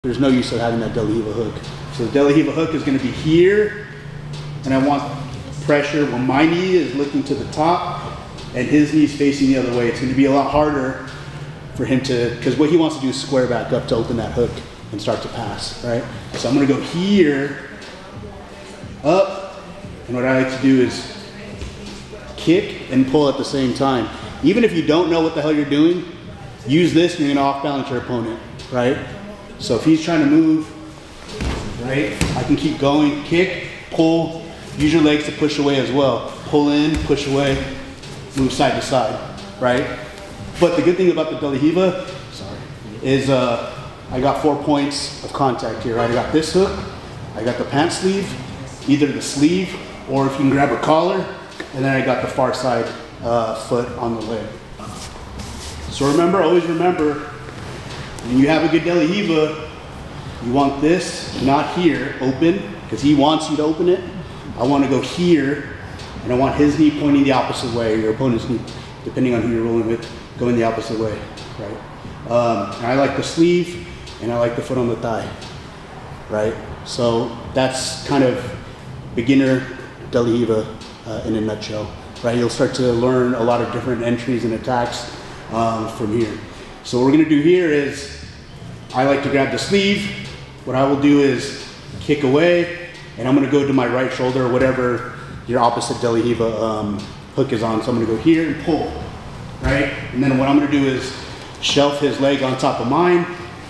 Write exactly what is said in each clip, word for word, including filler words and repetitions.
there's no use of having that De La Riva hook. So the De La Riva hook is going to be here, and I want pressure when my knee is looking to the top and his knee's facing the other way. It's going to be a lot harder for him to, because what he wants to do is square back up to open that hook and start to pass, right? So I'm going to go here, up, and what I like to do is kick and pull at the same time. Even if you don't know what the hell you're doing, use this and you're going to off balance your opponent, right? So if he's trying to move, right, I can keep going, kick, pull, use your legs to push away as well. Pull in, push away, move side to side, right? But the good thing about the De La Riva, sorry, is uh, I got four points of contact here, right? I got this hook, I got the pant sleeve, either the sleeve or if you can grab a collar, and then I got the far side uh, foot on the leg. So remember, always remember, when you have a good De La Riva, you want this, not here, open, because he wants you to open it. I want to go here, and I want his knee pointing the opposite way, or your opponent's knee, depending on who you're rolling with, going the opposite way, right? Um, and I like the sleeve, and I like the foot on the thigh, right? So that's kind of beginner De La Riva uh, in a nutshell, right? You'll start to learn a lot of different entries and attacks um, from here. So what we're gonna do here is, I like to grab the sleeve. What I will do is kick away, and I'm gonna go to my right shoulder, or whatever your opposite De La Riva um, hook is on. So I'm gonna go here and pull, right? And then what I'm gonna do is shelf his leg on top of mine.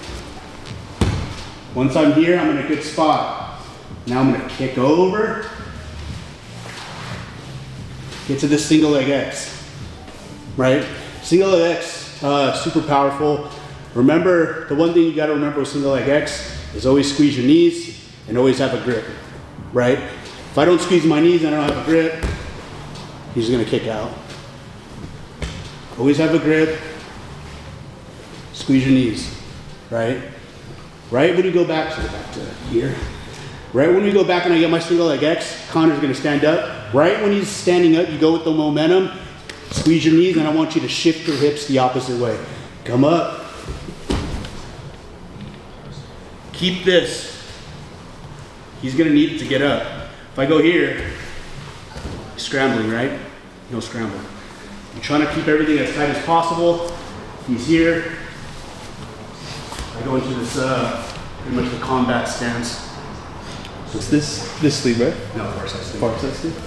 Once I'm here, I'm in a good spot. Now I'm gonna kick over, get to this single leg X, right? Single leg X, uh, super powerful. Remember, the one thing you gotta remember with single leg X is always squeeze your knees and always have a grip, right? If I don't squeeze my knees and I don't have a grip, he's gonna kick out. Always have a grip, squeeze your knees, right? Right when you go back, so back to here. Right when we go back and I get my single leg X, Connor's gonna stand up. Right when he's standing up, you go with the momentum, squeeze your knees, and I want you to shift your hips the opposite way. Come up. Keep this. He's gonna need it to get up. If I go here, scrambling, right? No scramble. I'm trying to keep everything as tight as possible. He's here. I go into this, uh, pretty much the combat stance. What's this? This sleeve, right? No, far side sleeve. Far side sleeve?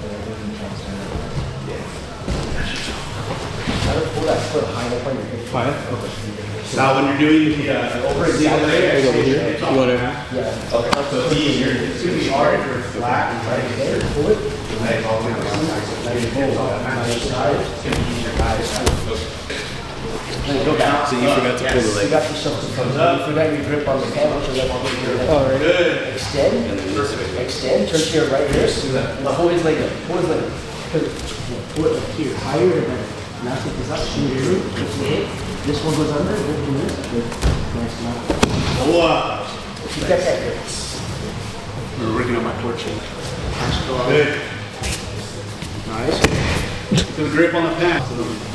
High? Okay. Now when you're doing the uh, over single leg, over here. it's You all want to? yeah. Okay. So it's easier. It's gonna be hard if you're flat and right there. Pull it. The leg all the way around. It's all match side. It's gonna be easier, guys. Then go down. So you forgot to pull the leg. You got yourself to comes up. You forgot your grip on the handle, so that one here. All right. Good. Extend. Extend. Turn to your right wrist. Now hold his leg up. Hold his leg up. Pull it up here. Higher and better. Now take this up. Shoot it through. This one goes under. Good. Do this. Good. Nice. Now. Wow. Keep that that grip. We're working on my torching. Good. Nice. Get the grip on the pants.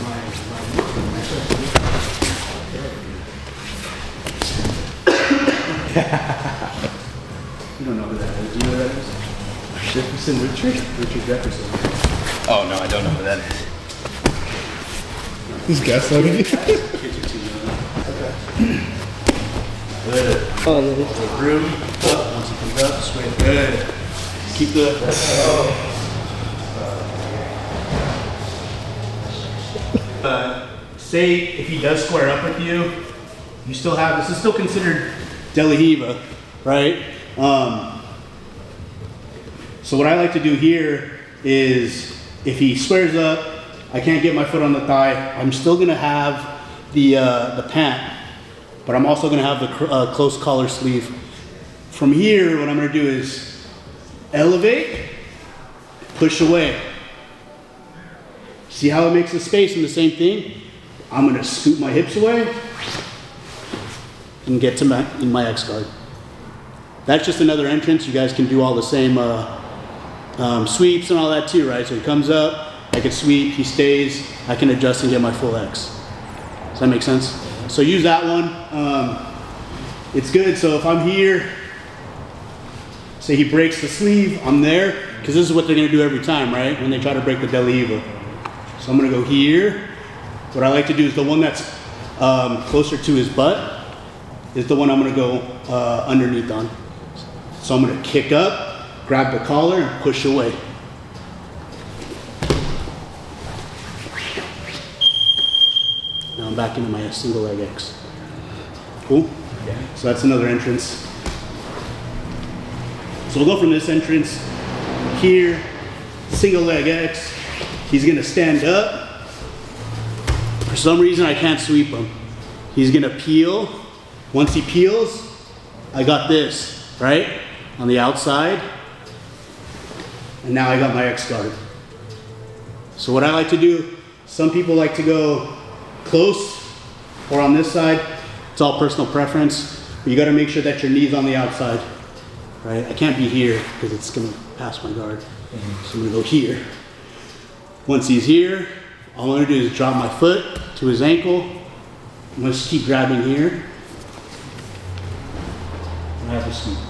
You don't know who that is. Do you know who that is? Jefferson Richard? Richard Jefferson. Oh no, I don't know who that is. Who's gaslighting me? Good. Oh, no. The broom up. Once it comes up, straight. Good. Keep the. Uh, say if he does square up with you, you still have, this is still considered De La Riva, right? Um, so what I like to do here is, if he squares up, I can't get my foot on the thigh, I'm still gonna have the, uh, the pant, but I'm also gonna have the uh, close collar sleeve. From here, what I'm gonna do is elevate, push away. See how it makes the space and the same thing? I'm gonna scoot my hips away and get to my, in my X guard. That's just another entrance. You guys can do all the same uh, um, sweeps and all that too, right? So he comes up, I can sweep, he stays, I can adjust and get my full X. Does that make sense? So use that one. Um, it's good. So if I'm here, say he breaks the sleeve, I'm there, because this is what they're gonna do every time, right? When they try to break the De La Riva. So I'm gonna go here. What I like to do is the one that's um, closer to his butt is the one I'm gonna go uh, underneath on. So I'm gonna kick up, grab the collar, and push away. Now I'm back into my single leg X. Cool? Yeah. So that's another entrance. So we'll go from this entrance here, single leg X. He's gonna stand up. For some reason I can't sweep him. He's gonna peel. Once he peels, I got this, right? On the outside. And now I got my X guard. So what I like to do, some people like to go close or on this side. It's all personal preference. But you gotta make sure that your knee's on the outside, right? I can't be here because it's gonna pass my guard. Mm-hmm. So I'm gonna go here. Once he's here, all I'm gonna do is drop my foot to his ankle. I'm gonna just keep grabbing here. And I have to sweep.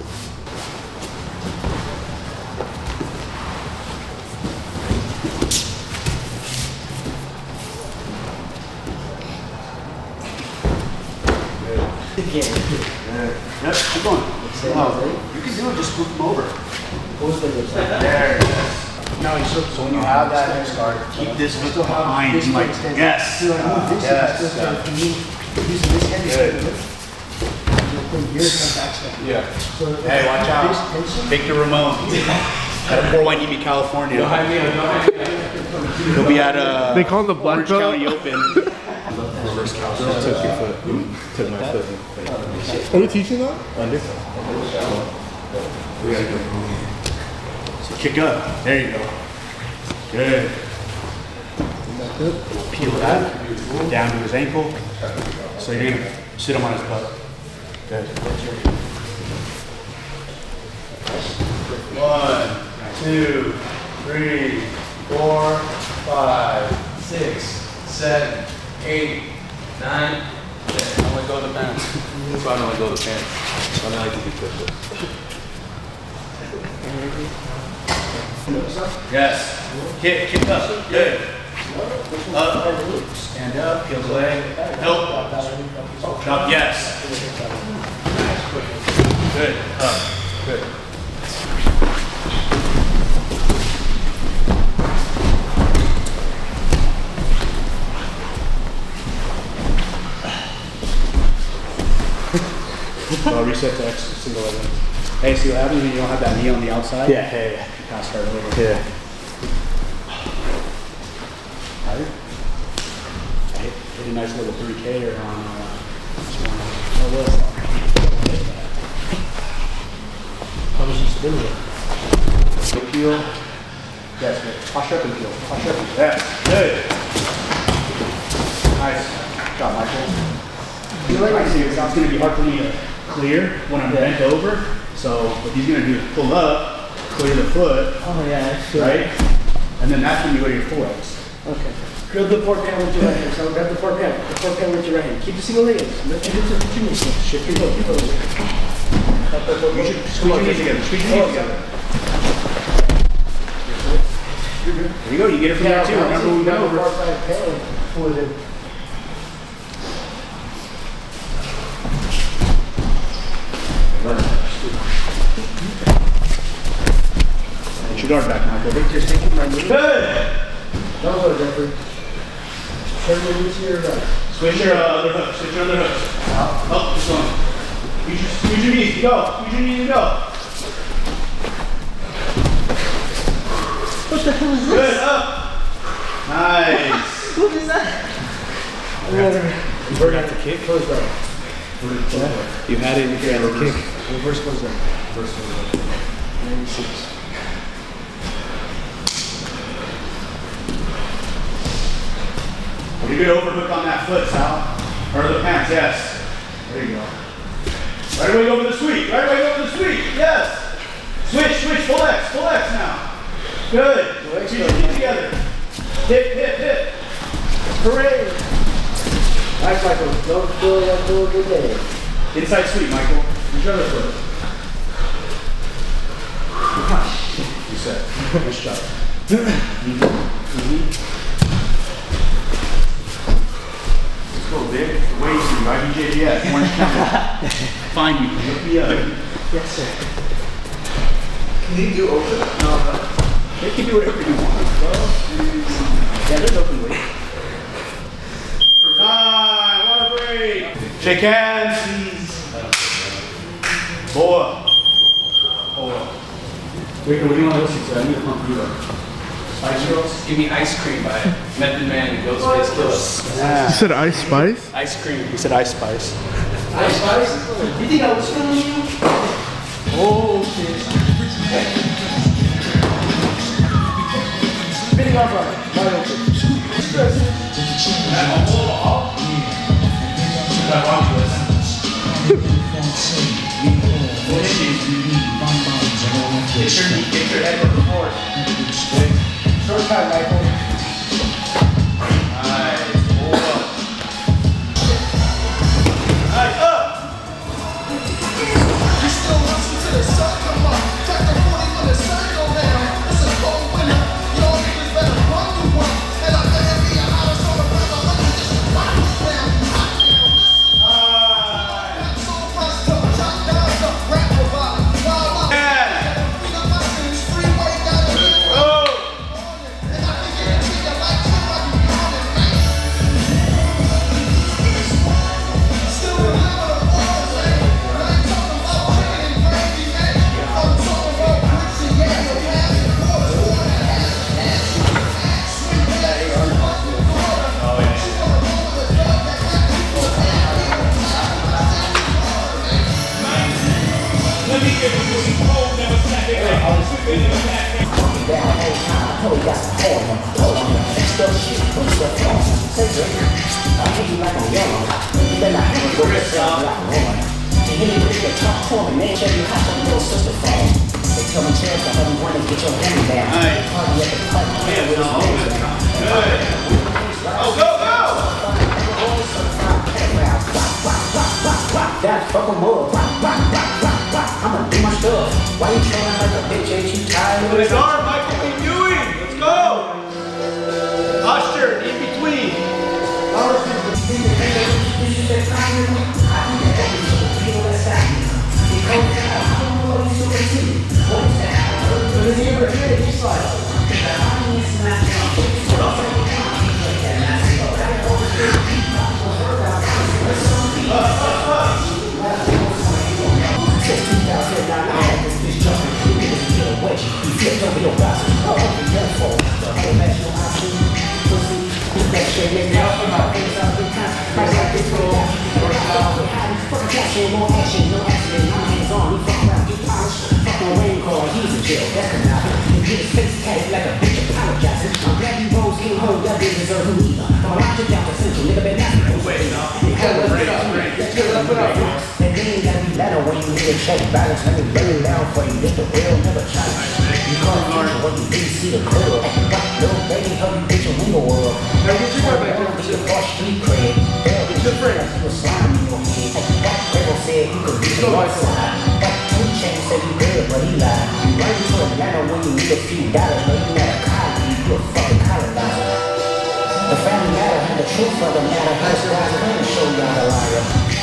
Again. Yep, keep going. Oh, you can do it, just flip them over. What's the other side? There. No, so, so when you have that X guard, keep this foot behind and like, yes. So like, move this, Yes. this, this, using this hand, Good. here's my back step. Yeah. So, Hey, watch out. this tension, Victor Ramon. At Fort Wainimi, California. He'll be at uh, They call him the black Orange belt? County Open. Took your foot. Took my foot. Are you teaching that? Under. So kick up. There you go. Good. Peel that down to his ankle. So you're gonna sit him on his butt. Good. One, two, three, four, five, six, seven, eight, nine, ten. I want to go to the pants. That's why I don't want to go to the pants. I don't like to be pushed. Yes. Kick, kick up. Good. Up. Stand up. Peel the leg. Help. Drop. Yes. Good. Up. Good. So I'll reset to X single leg. Hey, see what happens when you don't have that knee on the outside? Yeah, yeah, yeah. Pass start over. Yeah. Tired? I hit, hit a nice little three K or on uh, this one. Oh, well, how much you spin with? so peel. Yes, good. Posture up and peel. Posture up and peel. Yes, good. Nice. Good job, Michael. I see it's going to be hard for me to clear when I'm bent over. So what he's going to do is pull up, clear the foot, Oh yeah, I feel right? And then that's when you go to your forearms. Okay. Grab the fork hand with your right hand. So grab the fork hand. The fork hand with your right hand. Keep the single leg. Lift your hips up to your knees. Shift your heel. Keep it. You should squeeze your knees together. Squeeze your knees together. There you go. You get it from there too. Remember we went over. Pull it in. Get your guard back, Michael. Just take my knee. Good. Don't go, Jeffrey. Turn your knee to your right. Switch your uh, other hook. Switch your other hooks. Up, this one. Use your, use your knees. Go. Use your knees and go. What the hell is Good. Up. Nice. What is that? You forgot to kick? Close right. You had it in your hand to kick. Reverse close right. First close right. ninety-six. You get overhook on that foot, Sal. Or the pants, yes. There you go. Right away, go for the sweep. Right away, go for the sweep. Yes. Switch, switch, full X, full X now. Good. Squeeze your feet together. Hip, hip, hip. Hooray! Nice, Michael. Don't feel like doing a good day. Inside sweep, Michael. Which other foot? You said. Nice job. Mm-hmm. Let's go, Vic. Way to I B J J S. Orange County. Find me. Look me up. Yes, sir. Can you do open? No, but they can do whatever you want. Yeah, there's open weight. Time. Water break. Shake hands. Boa. Boa. Wait, what do you want to listen to? I need to pump you up. Spice Girls? Give me ice cream by Method Man and Ghostface Killah. You said Ice Spice? Ice cream. He said Ice Spice. Ice Spice? You think I was feeling you? Oh, shit. Spinning off right. Wide open. Get your, get your head with the floor. Short time, Michael. Nice. Hold up. Nice. Up. You still listen to the sun come up. Crack the forty when the sun go down. It's a cold winter. Y'all niggas better run to one. And I better be a house on the river when you just rock down. Hot down. Listen. Rap so pressed up. Chop down the rap about it. Wild out. Freedom lessons. Freeway got it. Go. And I can guarantee you like you like you on it. Still remember the boys, man. I ain't talking about chicken and gravy, man. I'm talking about bricks and yeah, the half and quarter, four and a half, half, sweet potatoes, fuck the quarter. Oh, yeah. She wanna roll with a dog that got people to have me on top of my second quarter, man. Let me get you some cold, never snack it. That whole time, I told you got some hold on, hold on, next up shit, put stuff on. Say it, I'll hit you like a yellow. You better not have a good yourself like a woman. You hit me with your talk to me, man, show you how some little sister fall. They tell me chance to have you want to get your hand down. Nice. Party at the party, man, with his hands down. Good. Oh, go, go. That fucking wood, rock, rock, rock, rock, rock. I'ma do my stuff. Why you trying like a bitch? Ain't you tired of It's it? hard, Michael. What are you doing? Let's go. Posture in between. More action, no accident, no hands on, we fuck around, you polish, fucking rain car, he's in jail, that's the now. You get his face tatted like a bitch apologizing. I'm glad you rose, getting home, that didn't deserve who either. From a logic down to central, nigga been nasty. Wait, no. Let's get up, up, up. And then you gotta be better when you need a check balance. Let me lay it down for you, this the real, never try. You call it future when you didn't see the club. Little baby, help you get your window up. Now get your boy back here, see the far street cred. Get your friend. You was slime in your head. That Grego said you could be the north side. That two chain said you good, but he lied. You run to Atlanta when you need a few dollars. No, you not a college, you a fucking colonizer. The family matter and the truth of the matter. Us guys are gonna show y'all the liar.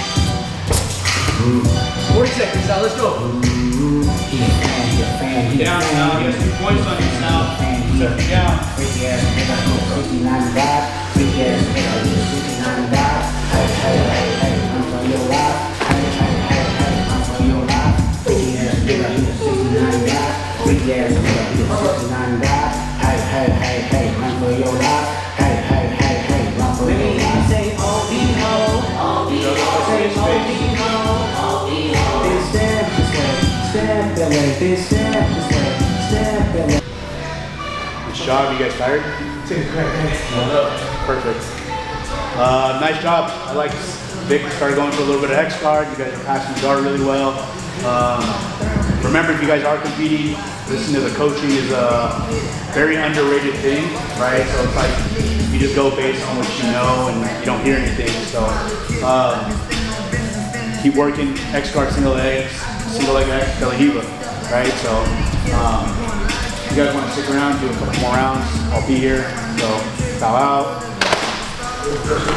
forty seconds now. Let's go. He a fan, he a fan, he a Down fan. now. He has two points on you now. Freaky Down. ass nigga, go sixty ninety-five. Freaky ass nigga, you sixty ninety-five. Hey, hey, hey, hey, I'm from your life. Hey, hey, hey, hey, I'm from your life. Freaky ass nigga, you sixty ninety-five. Freaky ass nigga, you sixty ninety-five. Hey, hey, hey, hey, I'm for your life. Hey, hey, hey, hey, I'm for your life. Say O B ho, O B ho, say O B ho, O B ho. Then step this way, step that way, then step this way, step that way. Nice job. You guys tired? Take a crack, Perfect. Uh, nice job. I like Vic started going for a little bit of X guard. You guys are passing the guard really well. Um, remember, if you guys are competing, listening to the coaching is a very underrated thing, right? So it's like you just go based on what you know and you don't hear anything. So um, keep working X guard single leg, single leg X, De La Riva, right? So um, if you guys want to stick around, do a couple more rounds, I'll be here. So bow out.